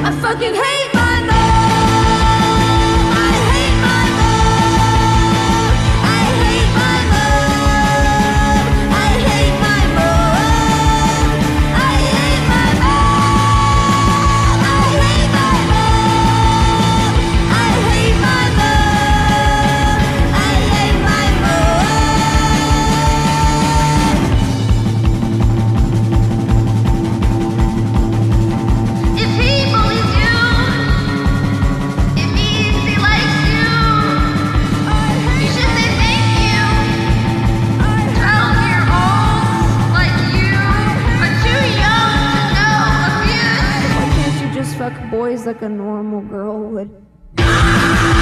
I fucking hate my mom. I hate my mom. I hate my mom. I hate my mom. I hate my mom. I hate my mom. I hate my mom. I hate my mom. If he bullies you, it means he likes you. You should say thank you. 12-year-olds like you are too young to know abuse. Why can't you just fuck boys like a normal girl would?